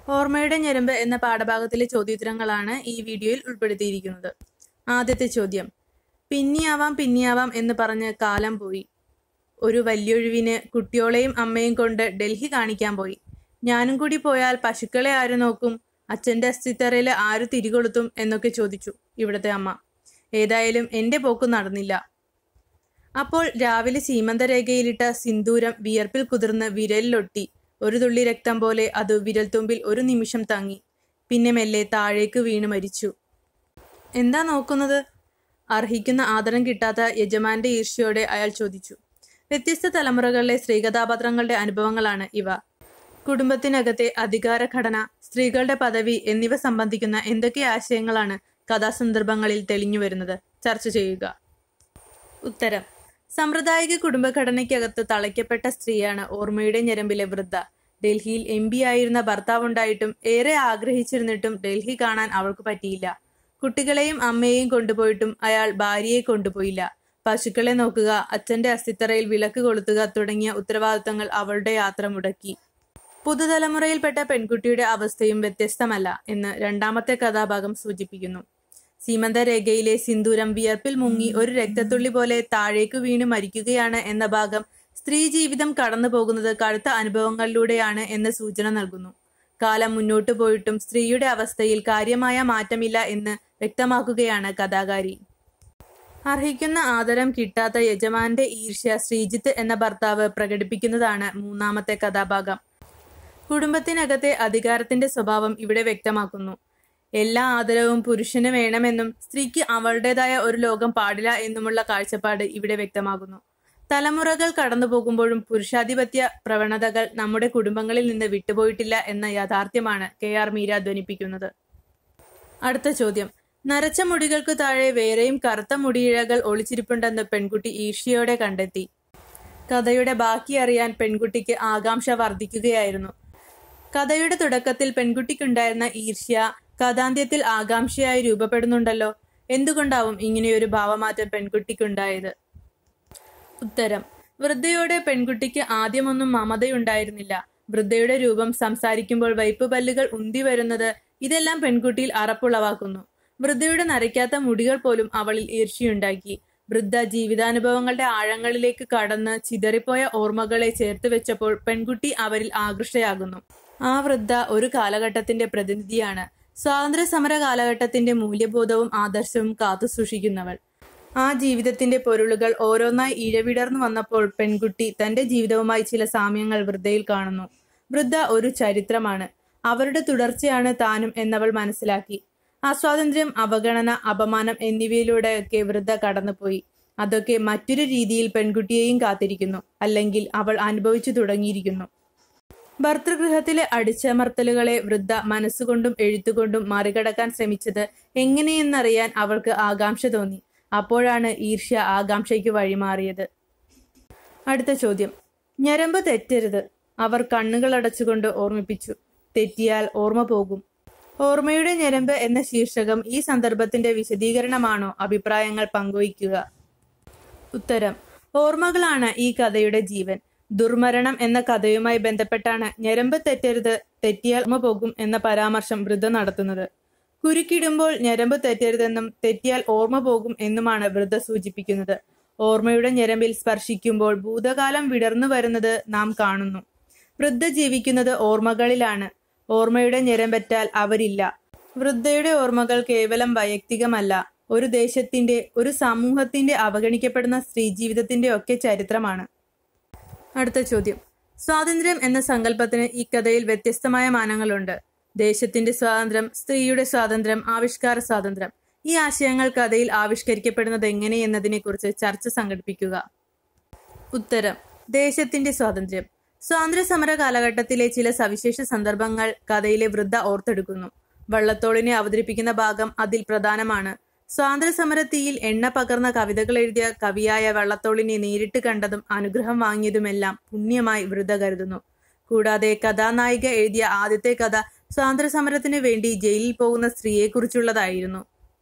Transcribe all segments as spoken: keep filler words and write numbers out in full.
ഓർമ്മയുടെ ഞരമ്പ് എന്ന പാഠഭാഗത്തിലെ ചോദ്യോത്തരങ്ങളാണ് ഈ വീഡിയോയിൽ ഉൾപ്പെടുത്തിയിരിക്കുന്നത്. ആദ്യത്തെ ചോദ്യം, പിന്നിയാവാം പിന്നിയാവാം എന്ന് പറഞ്ഞ് കാലം പോയി. ഒരു വലിയൊഴിവിന് കുട്ടിയോളെയും അമ്മയും കൊണ്ട് ഡൽഹി കാണിക്കാൻ പോയി. ഞാനും കൂടി പോയാൽ പശുക്കളെ ആര് നോക്കും, അച്ഛൻ്റെ അസ്ഥിത്തറയിൽ ആര് തിരികൊളുത്തും എന്നൊക്കെ ചോദിച്ചു ഇവിടുത്തെ അമ്മ. ഏതായാലും എൻ്റെ പോക്ക് നടന്നില്ല. അപ്പോൾ രാവിലെ സീമന്തരേഖയിലിട്ട സിന്ദൂരം വിയർപ്പിൽ കുതിർന്ന് വിരലിലൊട്ടി. ഒരു തുള്ളി രക്തം പോലെ അത് വിരൽത്തുമ്പിൽ ഒരു നിമിഷം തങ്ങി. പിന്നെ മെല്ലെ താഴേക്ക് വീണ് മരിച്ചു. എന്താ നോക്കുന്നത്? അർഹിക്കുന്ന ആദരം കിട്ടാത്ത യജമാന്റെ ഈർഷ്യയോടെ അയാൾ ചോദിച്ചു. വ്യത്യസ്ത തലമുറകളിലെ സ്ത്രീകഥാപാത്രങ്ങളുടെ അനുഭവങ്ങളാണ് ഇവ. കുടുംബത്തിനകത്തെ അധികാരഘടന, സ്ത്രീകളുടെ പദവി എന്നിവ സംബന്ധിക്കുന്ന എന്തൊക്കെ ആശയങ്ങളാണ് കഥാസന്ദർഭങ്ങളിൽ തെളിഞ്ഞു വരുന്നത്? ചർച്ച ചെയ്യുക. ഉത്തരം: സാമ്പ്രദായിക കുടുംബഘടനയ്ക്കകത്ത് തളയ്ക്കപ്പെട്ട സ്ത്രീയാണ് ഓർമ്മയുടെ ഞരമ്പിലെ വൃദ്ധ. ഡൽഹിയിൽ എം പി ആയിരുന്ന ഭർത്താവുണ്ടായിട്ടും ഏറെ ആഗ്രഹിച്ചിരുന്നിട്ടും ഡൽഹി കാണാൻ അവൾക്ക് പറ്റിയില്ല. കുട്ടികളെയും അമ്മയെയും കൊണ്ടുപോയിട്ടും അയാൾ ഭാര്യയെ കൊണ്ടുപോയില്ല. പശുക്കളെ നോക്കുക, അച്ഛന്റെ അസ്ഥിത്തറയിൽ വിളക്ക് കൊളുത്തുക തുടങ്ങിയ ഉത്തരവാദിത്തങ്ങൾ അവളുടെ യാത്ര മുടക്കി. പുതുതലമുറയിൽപ്പെട്ട പെൺകുട്ടിയുടെ അവസ്ഥയും വ്യത്യസ്തമല്ല എന്ന് രണ്ടാമത്തെ കഥാഭാഗം സൂചിപ്പിക്കുന്നു. സീമന്തരേഖയിലെ സിന്ദൂരം വിയർപ്പിൽ മുങ്ങി ഒരു രക്തത്തുള്ളി പോലെ താഴേക്ക് വീണ് മരിക്കുകയാണ് എന്ന ഭാഗം സ്ത്രീ ജീവിതം കടന്നു പോകുന്നത് കടുത്ത അനുഭവങ്ങളിലൂടെയാണ് എന്ന സൂചന നൽകുന്നു. കാലം മുന്നോട്ടു പോയിട്ടും സ്ത്രീയുടെ അവസ്ഥയിൽ കാര്യമായ മാറ്റമില്ല എന്ന് വ്യക്തമാക്കുകയാണ് കഥാകാരി. അർഹിക്കുന്ന ആദരം കിട്ടാത്ത യജമാന്റെ ഈർഷ്യ ശ്രീജിത്ത് എന്ന ഭർത്താവ് പ്രകടിപ്പിക്കുന്നതാണ് മൂന്നാമത്തെ കഥാഭാഗം. കുടുംബത്തിനകത്തെ അധികാരത്തിന്റെ സ്വഭാവം ഇവിടെ വ്യക്തമാക്കുന്നു. എല്ലാ ആദരവും പുരുഷന് വേണമെന്നും സ്ത്രീക്ക് അവളുടേതായ ഒരു ലോകം പാടില്ല എന്നുമുള്ള കാഴ്ചപ്പാട് ഇവിടെ വ്യക്തമാകുന്നു. തലമുറകൾ കടന്നു പോകുമ്പോഴും പുരുഷാധിപത്യ പ്രവണതകൾ നമ്മുടെ കുടുംബങ്ങളിൽ നിന്ന് വിട്ടുപോയിട്ടില്ല എന്ന യാഥാർത്ഥ്യമാണ് കെ ആർ മീര ധ്വനിപ്പിക്കുന്നത്. അടുത്ത ചോദ്യം, നരച്ച മുടികൾക്ക് താഴെ വേറെയും കറുത്ത മുടിയിഴകൾ ഒളിച്ചിരിപ്പുണ്ടെന്ന് പെൺകുട്ടി ഈർഷ്യയോടെ കണ്ടെത്തി. കഥയുടെ ബാക്കി അറിയാൻ പെൺകുട്ടിക്ക് ആകാംക്ഷ വർദ്ധിക്കുകയായിരുന്നു. കഥയുടെ തുടക്കത്തിൽ പെൺകുട്ടിക്കുണ്ടായിരുന്ന ഈർഷ്യ കഥാന്ത്യത്തിൽ ആകാംക്ഷയായി രൂപപ്പെടുന്നുണ്ടല്ലോ. എന്തുകൊണ്ടാവും ഇങ്ങനെയൊരു ഭാവമാറ്റം പെൺകുട്ടിക്കുണ്ടായത്? ഉത്തരം: വൃദ്ധയോടെ പെൺകുട്ടിക്ക് ആദ്യമൊന്നും മമതയുണ്ടായിരുന്നില്ല. വൃദ്ധയുടെ രൂപം, സംസാരിക്കുമ്പോൾ വൈപ്പ് പല്ലുകൾ ഉന്തി വരുന്നത്, ഇതെല്ലാം പെൺകുട്ടിയിൽ അറപ്പുളവാക്കുന്നു. വൃദ്ധയുടെ നരയ്ക്കാത്ത മുടികൾ പോലും അവളിൽ ഈർഷ്യയുണ്ടാക്കി. വൃദ്ധ ജീവിതാനുഭവങ്ങളുടെ ആഴങ്ങളിലേക്ക് കടന്ന് ചിതറിപ്പോയ ഓർമ്മകളെ ചേർത്ത് വെച്ചപ്പോൾ പെൺകുട്ടി അവരിൽ ആകൃഷ്ടയാകുന്നു. ആ വൃദ്ധ ഒരു കാലഘട്ടത്തിന്റെ പ്രതിനിധിയാണ്. സ്വാതന്ത്ര്യ സമര കാലഘട്ടത്തിന്റെ മൂല്യബോധവും ആദർശവും കാത്തു സൂക്ഷിക്കുന്നവൾ. ആ ജീവിതത്തിന്റെ പൊരുളുകൾ ഓരോന്നായി ഇഴവിടർന്നു വന്നപ്പോൾ പെൺകുട്ടി തന്റെ ജീവിതവുമായി ചില സാമ്യങ്ങൾ വൃദ്ധയിൽ കാണുന്നു. വൃദ്ധ ഒരു ചരിത്രമാണ്, അവരുടെ തുടർച്ചയാണ് താനും എന്നവൾ മനസ്സിലാക്കി. അസ്വാതന്ത്ര്യം, അവഗണന, അപമാനം എന്നിവയിലൂടെയൊക്കെ വൃദ്ധ കടന്നുപോയി. അതൊക്കെ മറ്റൊരു രീതിയിൽ പെൺകുട്ടിയെയും കാത്തിരിക്കുന്നു, അല്ലെങ്കിൽ അവൾ അനുഭവിച്ചു തുടങ്ങിയിരിക്കുന്നു. ഭർതൃഗൃഹത്തിലെ അടിച്ചമർത്തലുകളെ വൃദ്ധ മനസ്സുകൊണ്ടും എഴുത്തുകൊണ്ടും മറികടക്കാൻ ശ്രമിച്ചത് എങ്ങനെയെന്നറിയാൻ അവൾക്ക് ആകാംക്ഷ തോന്നി. അപ്പോഴാണ് ഈർഷ്യ ആകാംക്ഷയ്ക്ക് വഴിമാറിയത്. അടുത്ത ചോദ്യം, ഞരമ്പ് തെറ്റരുത്, അവർ കണ്ണുകളടച്ചുകൊണ്ട് ഓർമ്മിപ്പിച്ചു. തെറ്റിയാൽ ഓർമ്മ പോകും. ഓർമ്മയുടെ ഞരമ്പ് എന്ന ശീർഷകം ഈ സന്ദർഭത്തിന്റെ വിശദീകരണമാണോ? അഭിപ്രായങ്ങൾ പങ്കുവയ്ക്കുക. ഉത്തരം: ഓർമ്മകളാണ് ഈ കഥയുടെ ജീവൻ. ദുർമരണം എന്ന കഥയുമായി ബന്ധപ്പെട്ടാണ് ഞരമ്പ് തെറ്റരുത്, തെറ്റിയാൽ ഓർമ്മ പോകും എന്ന പരാമർശം വൃദ്ധ നടത്തുന്നത്. കുരുക്കിടുമ്പോൾ ഞരമ്പ് തെറ്റരുതെന്നും തെറ്റിയാൽ ഓർമ്മ പോകും എന്നുമാണ് വൃദ്ധ സൂചിപ്പിക്കുന്നത്. ഓർമ്മയുടെ ഞരമ്പിൽ സ്പർശിക്കുമ്പോൾ ഭൂതകാലം വിടർന്നു വരുന്നത് നാം കാണുന്നു. വൃദ്ധ ജീവിക്കുന്നത് ഓർമ്മകളിലാണ്. ഓർമ്മയുടെ ഞരമ്പറ്റാൽ അവരില്ല. വൃദ്ധയുടെ ഓർമ്മകൾ കേവലം വൈയക്തികമല്ല, ഒരു ദേശത്തിന്റെ, ഒരു സമൂഹത്തിന്റെ അവഗണിക്കപ്പെടുന്ന സ്ത്രീ ജീവിതത്തിന്റെ ഒക്കെ ചരിത്രമാണ്. അടുത്ത ചോദ്യം, സ്വാതന്ത്ര്യം എന്ന സങ്കല്പത്തിന് ഈ കഥയിൽ വ്യത്യസ്തമായ മാനങ്ങളുണ്ട്. ദേശത്തിന്റെ സ്വാതന്ത്ര്യം, സ്ത്രീയുടെ സ്വാതന്ത്ര്യം, ആവിഷ്കാര സ്വാതന്ത്ര്യം, ഈ ആശയങ്ങൾ കഥയിൽ ആവിഷ്കരിക്കപ്പെടുന്നത് എങ്ങനെയെന്നതിനെ കുറിച്ച് ചർച്ച സംഘടിപ്പിക്കുക. ഉത്തരം: ദേശത്തിന്റെ സ്വാതന്ത്ര്യം. സ്വാതന്ത്ര്യ സമര കാലഘട്ടത്തിലെ ചില സവിശേഷ സന്ദർഭങ്ങൾ കഥയിലെ വൃദ്ധ ഓർത്തെടുക്കുന്നു. വള്ളത്തോളിനെ അവതരിപ്പിക്കുന്ന ഭാഗം അതിൽ പ്രധാനമാണ്. സ്വാതന്ത്ര്യ സമരത്തീയിൽ എണ്ണ പകർന്ന കവിതകൾ എഴുതിയ കവിയായ വള്ളത്തോളിനെ നേരിട്ട് കണ്ടതും അനുഗ്രഹം വാങ്ങിയതുമെല്ലാം പുണ്യമായി വൃദ്ധ കരുതുന്നു. കൂടാതെ കഥാനായിക എഴുതിയ ആദ്യത്തെ കഥ സ്വാതന്ത്ര്യ സമരത്തിന് വേണ്ടി ജയിലിൽ പോകുന്ന സ്ത്രീയെക്കുറിച്ചുള്ളതായിരുന്നു.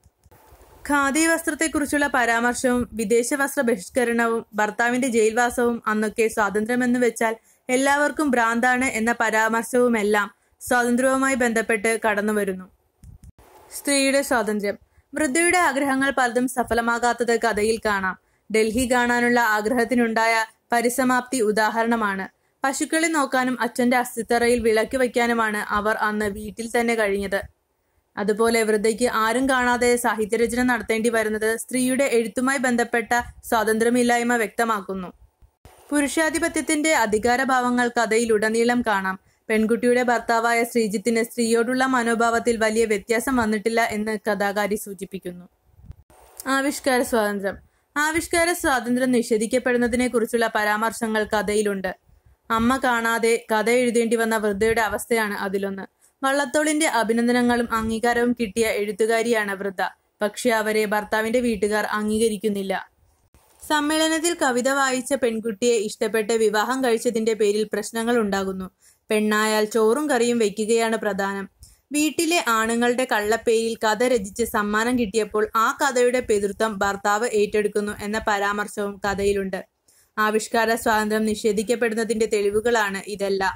ഖാദി വസ്ത്രത്തെക്കുറിച്ചുള്ള പരാമർശവും വിദേശ വസ്ത്ര ബഹിഷ്കരണവും ഭർത്താവിന്റെ ജയിൽവാസവും അന്നൊക്കെ സ്വാതന്ത്ര്യമെന്ന് വെച്ചാൽ എല്ലാവർക്കും ഭ്രാന്താണ് എന്ന പരാമർശവുമെല്ലാം സ്വാതന്ത്ര്യവുമായി ബന്ധപ്പെട്ട് കടന്നു വരുന്നു. സ്ത്രീയുടെ സ്വാതന്ത്ര്യം. വൃദ്ധയുടെ ആഗ്രഹങ്ങൾ പലതും സഫലമാകാത്തത് കഥയിൽ കാണാം. ഡൽഹി കാണാനുള്ള ആഗ്രഹത്തിനുണ്ടായ പരിസമാപ്തി ഉദാഹരണമാണ്. പശുക്കളെ നോക്കാനും അച്ഛന്റെ അസ്ഥിത്തറയിൽ വിളക്ക് വയ്ക്കാനുമാണ് അവർ അന്ന് വീട്ടിൽ തന്നെ കഴിഞ്ഞത്. അതുപോലെ വൃദ്ധയ്ക്ക് ആരും കാണാതെ സാഹിത്യരചന നടത്തേണ്ടി വരുന്നത് സ്ത്രീയുടെ എഴുത്തുമായി ബന്ധപ്പെട്ട സ്വാതന്ത്ര്യമില്ലായ്മ വ്യക്തമാക്കുന്നു. പുരുഷാധിപത്യത്തിന്റെ അധികാരഭാവങ്ങൾ കഥയിലുടനീളം കാണാം. പെൺകുട്ടിയുടെ ഭർത്താവായ ശ്രീജിത്തിന് സ്ത്രീയോടുള്ള മനോഭാവത്തിൽ വലിയ വ്യത്യാസം വന്നിട്ടില്ല എന്ന് കഥാകാരി സൂചിപ്പിക്കുന്നു. ആവിഷ്കാര സ്വാതന്ത്ര്യം. ആവിഷ്കാര സ്വാതന്ത്ര്യം നിഷേധിക്കപ്പെടുന്നതിനെ കുറിച്ചുള്ള പരാമർശങ്ങൾ കഥയിലുണ്ട്. അമ്മ കാണാതെ കഥ എഴുതേണ്ടി വന്ന വൃദ്ധയുടെ അവസ്ഥയാണ് അതിലൊന്ന്. വള്ളത്തോളിന്റെ അഭിനന്ദനങ്ങളും അംഗീകാരവും കിട്ടിയ എഴുത്തുകാരിയാണ് വൃദ്ധ. പക്ഷെ അവരെ ഭർത്താവിന്റെ വീട്ടുകാർ അംഗീകരിക്കുന്നില്ല. സമ്മേളനത്തിൽ കവിത വായിച്ച പെൺകുട്ടിയെ ഇഷ്ടപ്പെട്ട് വിവാഹം കഴിച്ചതിന്റെ പേരിൽ പ്രശ്നങ്ങൾ ഉണ്ടാകുന്നു. പെണ്ണായാൽ ചോറും കറിയും വയ്ക്കുകയാണ് പ്രധാനം. വീട്ടിലെ ആണുങ്ങളുടെ കള്ളപ്പേരിൽ കഥ രചിച്ച് സമ്മാനം കിട്ടിയപ്പോൾ ആ കഥയുടെ പിതൃത്വം ഭർത്താവ് ഏറ്റെടുക്കുന്നു എന്ന പരാമർശവും കഥയിലുണ്ട്. ആവിഷ്കാര സ്വാതന്ത്ര്യം നിഷേധിക്കപ്പെടുന്നതിന്റെ തെളിവുകളാണ് ഇതെല്ലാം.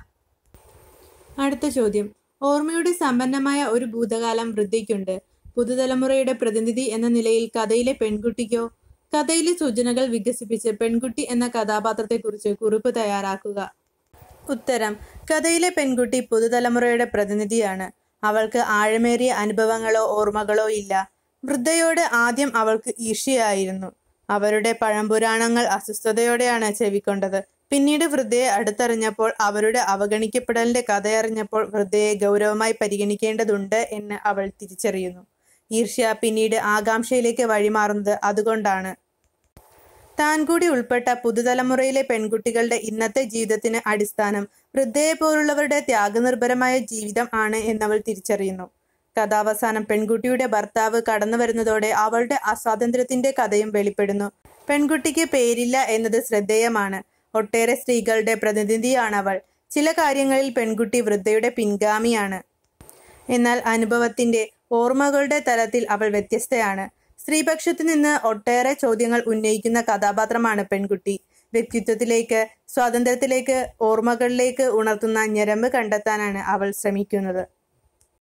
അടുത്ത ചോദ്യം. ഓർമ്മയുടെ സമ്പന്നമായ ഒരു ഭൂതകാലം വൃദ്ധയ്ക്കുണ്ട്. പുതുതലമുറയുടെ പ്രതിനിധി എന്ന നിലയിൽ കഥയിലെ പെൺകുട്ടിക്കോ? കഥയിലെ സൂചനകൾ വികസിപ്പിച്ച് പെൺകുട്ടി എന്ന കഥാപാത്രത്തെക്കുറിച്ച് കുറിപ്പ് തയ്യാറാക്കുക. ഉത്തരം. കഥയിലെ പെൺകുട്ടി പുതുതലമുറയുടെ പ്രതിനിധിയാണ്. അവൾക്ക് ആഴമേറിയ അനുഭവങ്ങളോ ഓർമ്മകളോ ഇല്ല. വൃദ്ധയോട് ആദ്യം അവൾക്ക് ഈർഷ്യയായിരുന്നു. അവരുടെ പഴംപുരാണങ്ങൾ അസ്വസ്ഥതയോടെയാണ് ചെവിക്കൊണ്ടത്. പിന്നീട് വൃദ്ധയെ അടുത്തറിഞ്ഞപ്പോൾ, അവരുടെ അവഗണിക്കപ്പെടലിന്റെ കഥയറിഞ്ഞപ്പോൾ വൃദ്ധയെ ഗൗരവമായി പരിഗണിക്കേണ്ടതുണ്ട് എന്ന് അവൾ തിരിച്ചറിയുന്നു. ഈർഷ്യ പിന്നീട് ആകാംക്ഷയിലേക്ക് വഴിമാറുന്നത് അതുകൊണ്ടാണ്. താൻ കൂടി ഉൾപ്പെട്ട പുതുതലമുറയിലെ പെൺകുട്ടികളുടെ ഇന്നത്തെ ജീവിതത്തിന് അടിസ്ഥാനം വൃദ്ധയെ പോലുള്ളവരുടെ ത്യാഗനിർഭരമായ ജീവിതം ആണ് എന്നവൾ തിരിച്ചറിയുന്നു. കഥാവസാനം പെൺകുട്ടിയുടെ ഭർത്താവ് കടന്നു വരുന്നതോടെ അവളുടെ അസ്വാതന്ത്ര്യത്തിന്റെ കഥയും വെളിപ്പെടുന്നു. പെൺകുട്ടിക്ക് പേരില്ല എന്നത് ശ്രദ്ധേയമാണ്. ഒട്ടേറെ സ്ത്രീകളുടെ പ്രതിനിധിയാണവൾ. ചില കാര്യങ്ങളിൽ പെൺകുട്ടി വൃദ്ധയുടെ പിൻഗാമിയാണ്. എന്നാൽ അനുഭവത്തിന്റെ, ഓർമ്മകളുടെ തലത്തിൽ അവൾ വ്യത്യസ്തയാണ്. സ്ത്രീപക്ഷത്തു നിന്ന് ഒട്ടേറെ ചോദ്യങ്ങൾ ഉന്നയിക്കുന്ന കഥാപാത്രമാണ് പെൺകുട്ടി. വ്യക്തിത്വത്തിലേക്ക്, സ്വാതന്ത്ര്യത്തിലേക്ക്, ഓർമ്മകളിലേക്ക് ഉണർത്തുന്ന ഞരമ്പ് കണ്ടെത്താനാണ് അവൾ ശ്രമിക്കുന്നത്.